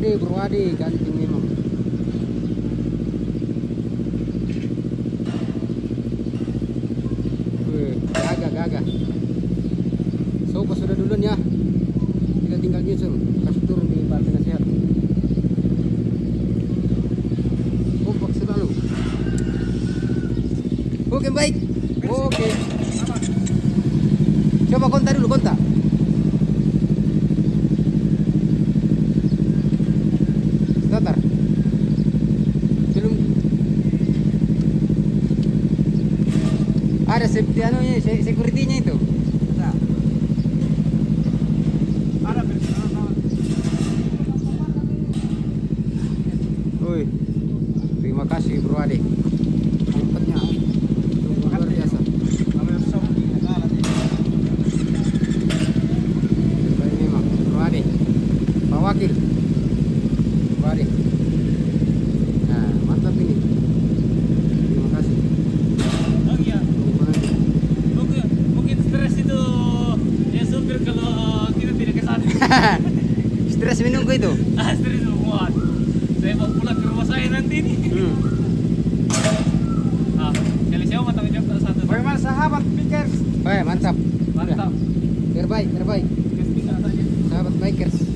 Bro Ade, ganteng memang. Wih, gagah. So, pas sudah duluan ya. Kita tinggal nyusul, kasih turun di Partai Nasihat. Kompak selalu. Oke, baik. Oke. Coba kontak dulu, kontak. Starter. Belum ada safety anunya, security-nya itu. Woi, terima kasih Bro Ade. Tempatnya luar biasa. Baik memang Bro Ade. Pak Wakil. Bro Ade. Nah, mantap ini. Terima kasih. Oh iya. Mungkin stres itu ya supir kalau kita tidak ke sana. Stres menunggu itu. Stres muat. Saya mau pulang ke rumah saya nanti nih. Kali saya mau tanggung jawab satu. Bagaimana sahabat Bikers? Mantap. Mantap. Terbaik. Sahabat bikers.